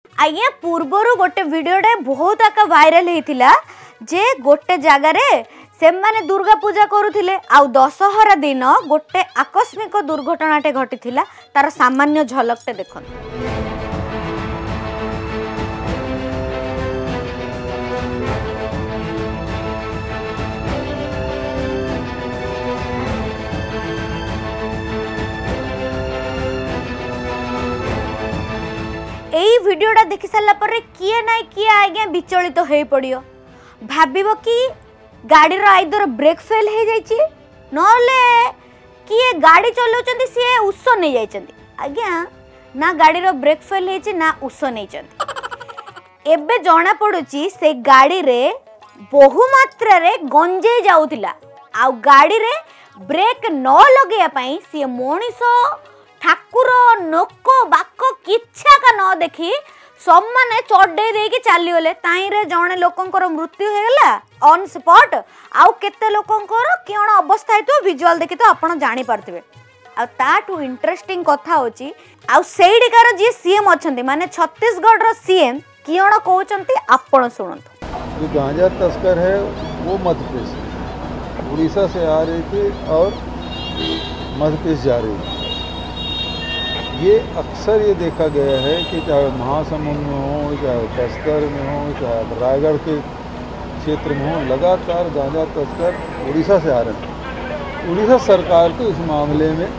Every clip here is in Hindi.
आज्ञा पूर्वर गोटे वीडियोटे बहुत आका वायरल होता जे गोटे जगार से माने दुर्गा पूजा करुथिले आउ दशहरा दिन गोटे आकस्मिक दुर्घटनाटे घटी तार सामान्य झलकटे देखो। एई वीडियोटा देखि सारा पर किए ना किए आज्ञा विचलित हो पड़ियो भाबिबो कि गाड़ीर आइदर ब्रेक फेल हो जाइछि नले किए गाड़ी चलाउछन्ती सी उस नहीं जाइछन्ती आज्ञा ना गाड़ीर ब्रेक फेल होइछि ना उस नहीं चन्ती। एबे जणा पड़ुछि से गाड़ी रे बहु मात्रा रे गंजे जाउतिला आ गाड़ी रे ब्रेक न लगेया पई सी मोनिस ठाकुर नोक बाक किच्छा का न देखी सब माने चढ़े देकी चलीगले ताईरे जड़े लोकंकर मृत्यु होगला ऑन स्पॉट आउ केते लोकंकर किण अवस्था है विजुअल देखी तो आपण जानी पारथिबे। आ ताठू इंटरेस्टिंग कथा होची आउ सेइडिकार जे सीएम अछंती माने छत्तीसगढ़ रो सीएम किण कहउचंती आपण सुनंतु। जो गांजा तस्कर है वो मध्य प्रदेश उड़ीसा से आ रही थी और मध्य प्रदेश जा रही थी। ये अक्सर ये देखा गया है कि चाहे महासमुंद में हो चाहे बस्तर में हो चाहे रायगढ़ के क्षेत्र में हो लगातार गांजा तस्कर उड़ीसा से आ रहे हैं। उड़ीसा सरकार को इस मामले में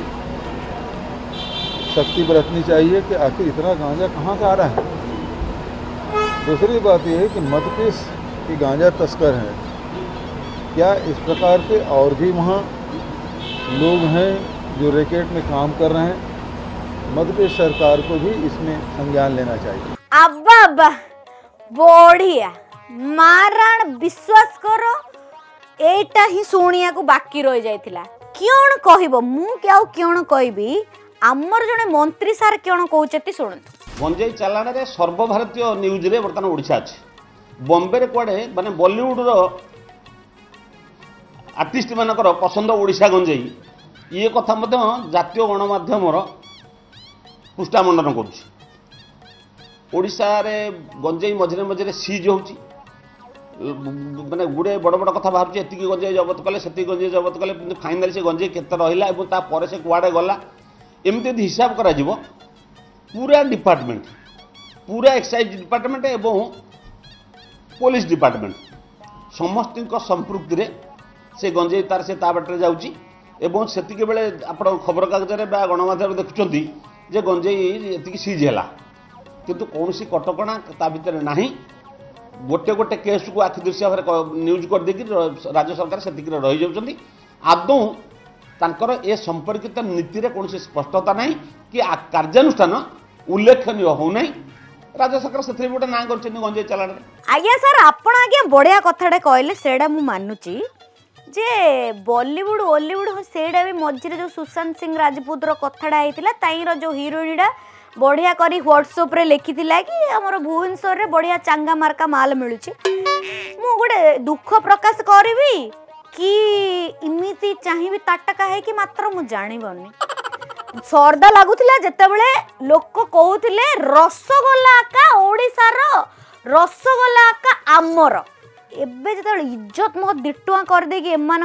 सख्ती बरतनी चाहिए कि आखिर इतना गांजा कहाँ से आ रहा है। दूसरी बात यह है कि मध्य प्रदेश के गांजा तस्कर हैं, क्या इस प्रकार के और भी वहाँ लोग हैं जो रैकेट में काम कर रहे हैं। मध्य प्रदेश सरकार को भी इसमें संज्ञान लेना चाहिए। अब्बा बढ़िया मारण विश्वास करो एटा ही शुणिया को बाकी रही जाइथिला क्यों कहबो मु क्या क्यों कहबी आमर जने मंत्री सार क्यों कहउचती सुनतु। गंजेई चालाण रे सर्वभारतीय न्यूज रे बर्तमान ओडिशा अछि बॉम्बे रे कोडे माने बॉलीवुड रो आर्टिस्ट मानकर पसंद ओडिशा गंजेई ये कथा मध्य जातीय गणमाध्यम रो पुष्टा मंडन करुशा गंजेई मझे मझे सीज हो माने गुड़े बड़ बड़ कथा बाहर एति गंजेई जबत कले से गंजेई जबत कले फाइनाल से गंजेई केते रहा और से कुआड़े गला एमती हिसाब करा पूरा डिपार्टमेंट पूरा एक्साइज डिपार्टमेंट एवं पुलिस डिपार्टमेंट समस्त संपृक्ति रे से गंजेई तार से बाटर जाऊँगी एवं से बेले आप खबर कागज गणमाध्यम देखुं जे गंजेई एति सीज है किंतु कौन सी कटकणा ता भितर नहीं गोटे गोटे केस को आखि दृश्य भाव न्यूज कर देकी राज्य सरकार से रही जाउछंती आदौ तांकर ए संपर्कित नीति रे कौन सी स्पष्टता नहीं कि कार्यानुष्ठान उल्लेखनीय हो नहीं राज्य सरकार से गोटे ना कर गंजेई चलाण। आज्ञा सर आपण आज्ञा बढ़िया कथाटे कहले सेडा मु मानुची जे बॉलीवुड हॉलीवुड सेडा भी मझे जो सुशांत सिंह राजपूत कथाटा होता ताईर जो हिरोइनटा बढ़िया करी व्हाट्सएप रे लिखी कि आमर भुवनेश्वर रे बढ़िया चांगा मार्का माल मिलूँ मु गोटे दुख प्रकाश करी कि इमिति चाहिए ताटका है कि मात्र मु जानी सरदा लगुला जितेबले लोक कहते रसगोला का ओडिशार रसगोला का आमर एबे जो इज्जत मत दिटुआ कर देगी एमान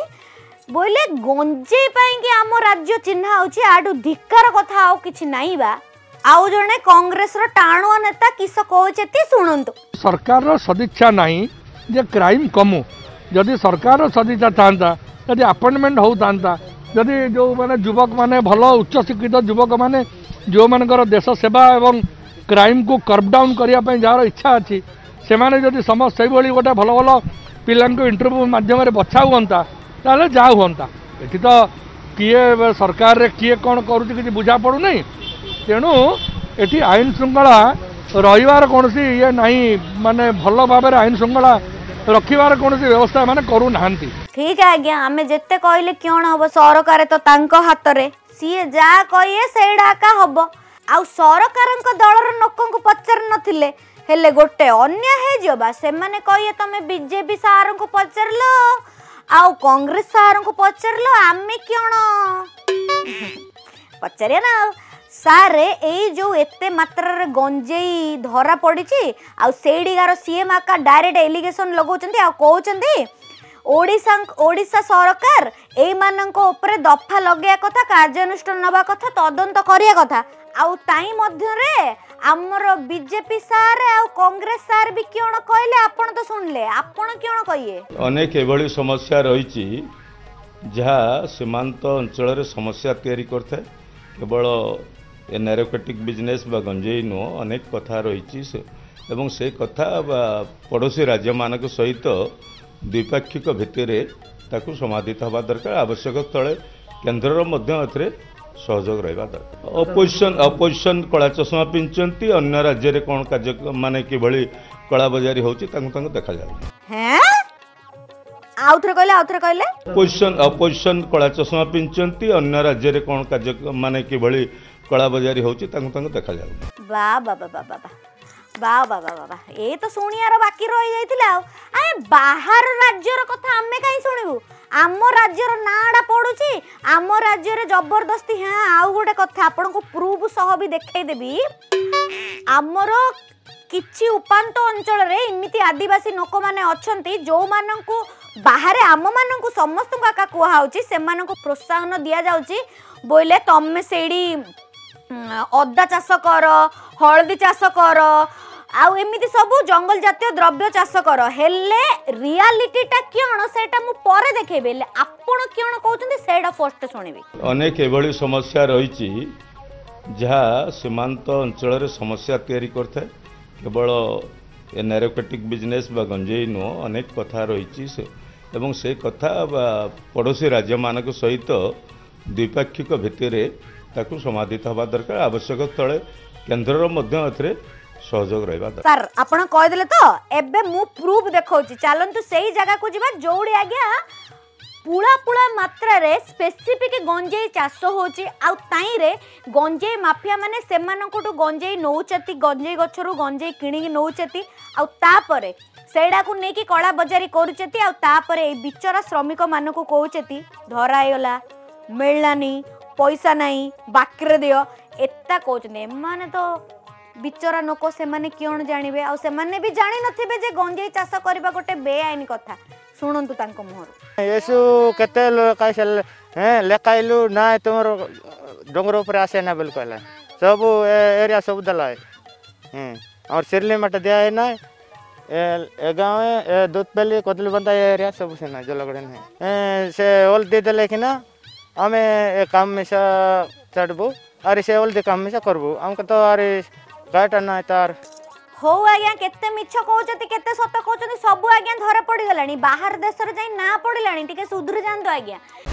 बोले गंजेई कि आम राज्य चिन्हा होची आडू धिक्कार कथा आउ किछि नाही बा आउ जने कांग्रेस रो टाणुआ नेता किस कहचेती सुनंतु। सरकार रो सदिच्छा नाही जे क्राइम कमु जदि सरकार रो सदिच्छा थांता जदि अपॉइंटमेंट हो थांता जदि जो माने युवक माने भलो उच्च शिक्षित युवक माने जो मानकर देश सेवा एवं क्राइम को कर्व डाउन करिया पय जार इच्छा अछि से माने जदि समस्त से गोटे भल भल पिला इंटरव्यू माध्यम बछा हुआ ताले जा हुआ ये तो किए सरकार रे किए कौन करुँच बुझा पड़ूना तेणु ये आईन श्रृंखला रहीबार कौन ये नहीं माने भल भाव आईन श्रृंखला रखिबार कौन व्यवस्था माने करू नाहंती। ठीक है आज्ञा आमे जेते कहले क्यों हम सरकार तो तांको हाथ रे सी जा कहिए सेडा का हबो आ सरकारक दलर लोकन को पचार नथिले हेले गोटे अन्य है जबा से माने कहिए तमे बीजेपी सार को पचारलो आउ कांग्रेस सार को पचारलो आमे क्यों पचारिया ना सार एई जो एते मात्रा रे गंजेई धरा पड़ी आईडिगार सीएम आका डायरेक्ट एलिगेशन लगाउछन्ती आ कहउछन्ती ओडिशा सरकार एई माननको ऊपर दफा लगेया कथा कार्यानुष्ठान नबा कथा तदंत करिया कथा आउ ताई मध्य रे हमर बीजेपी सार आ कांग्रेस सार भी क्यों कहले आपण तो सुनले आपण क्यों कहिए अनेक एभली समस्या रही जहाँ सीमांत अंचल रे समस्या तैयारी करथे केवल ए नारकोटिक बिजनेस बा गंजेई नुह अनेक कथा रही एवं से कथा पड़ोशी राज्य मानक सहित द्विपाक्षिक भित्तिरे ताकू समाधित हवा दरकार आवश्यक स्थले केन्द्र मध्य सहयोग रहा दरकार अपोजिशन कला चषमा पिंधुंट अन्य राज्य में कौन कार्य माने कि कला बजारी होची देखा जाए अपोजिशन कला चषमा पिंधुंट अन्य राज्य में कौन कार्य माने कि कला बजारी होची देखा जाए वाह बाबा बाबा वाह बाबा बाबा ये तो शुणियार बाकी रही जाइथिला आए बाहर राज्यर कथा आमे काई सुनिबु आम राज्यर नाडा पडुची आम राज्य रे जबरदस्ती हां आउ गोटे कथा आपन को प्रूफ सह भी देखाई देबी आमर किछि उपांत अंचल रे इमिति आदिवासी लोक माने अछंती जो माननकु बाहर आम माननकु समस्त का कुहा होची से माननकु प्रोत्साहन दिया जाउची बोले तमे सेडी अदा चाष कर हलदी चाष कर आउ एमिति सब जंगल जातीय द्रव्य चाष कर हेले रियलिटीटा क्यों सेटा मु परे देखेबे आपण क्यों कहउछन्ती सेटा फर्स्ट सुनिबे अनेक एभली समस्या रही जहाँ सीमांत अंचल रे समस्या तैयारी करथे केवल ए नारकोटिक बिजनेस बा गंजेई नुह अनेक कथा रही एवं से कथा पड़ोशी राज्य मानक सहित द्विपाक्षिक भित्तिरे ताकू समाधित हवा दरकार आवश्यक स्थले केन्द्र मध्य सहयोग रहा सर आपण कहदेले तो एबे मु प्रूफ देखौची चलंतु सेही जगह को जिबा जोड़ी आज्ञा पुला पुला मात्रा रे स्पेसिफिक गंजेई चाष होची आ ताई रे गंजेई माफिया माने सेमानकोटु गंजेई नौचती गंजेई गछरु गंजेई किणी नौचती आ तापरे सेडा को नेकी कला बजारी करूचती आ तापरे ए बिचरा श्रमिक मानको कहउचती धरायला मिललानी पैसा नहीं बाकी दियो एता कहते माने तो बिचरा लोक से माने क्यों जानिबे आ से माने भी जानि नथिबे जे गंजेई चाष करबा गोटे बेआईन कथा सुनंतु तांको मोहर येसु केते काइसल लेकाइलु ना तुमर डोंगर ऊपर आसे ना बिल्कुल सब एरिया सब दला और सिरली मट दिया है ना ए गांव ए दूधपल्ली कोदलबंदा एरिया सब से ना जलगड़न है से ओल दे देले कि ना आमे ए काम में से चढ़बू अरे से ओल दे काम में से करबू हमको तो अरे गाटा ना तार हो आज्ञा केते मिछ कहउचती केते सत कहउचती सब आज्ञा धरा पड़ी गलानी बाहर देश रे जाई ना पड़िलानी टिके सुधुर जानतो आज्ञा।